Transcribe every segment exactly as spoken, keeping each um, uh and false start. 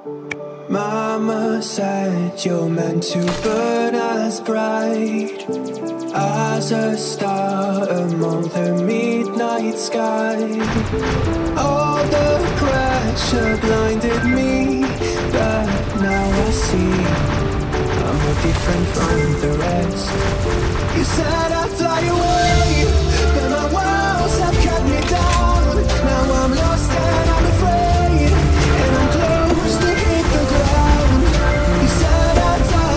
Mama said you're meant to burn as bright as a star among the midnight sky. All the pressure blinded me, but now I see I'm no different from the rest. You said I'd fly away, but my walls have cut me down. Now I'm lost and I'm afraid, and I'm close to hit the ground. You said I'd fly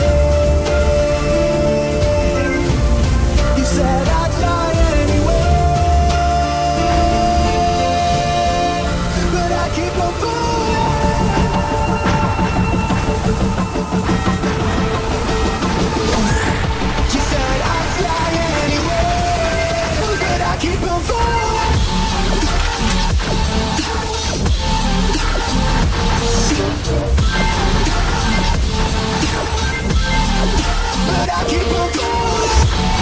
away. You said I'd fly anyway, but I keep on falling. You said I'd fly anyway, but I keep on falling. But I keep on falling.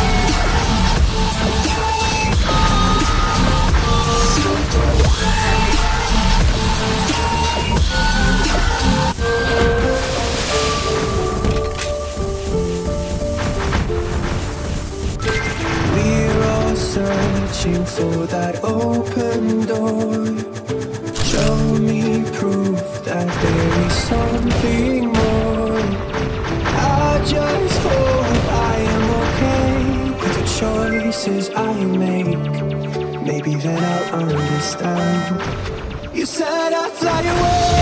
We're all searching for that open door. Show me proof that there is something more. I just hope I am okay with the choices I make. Maybe then I'll understand. You said I'd fly away,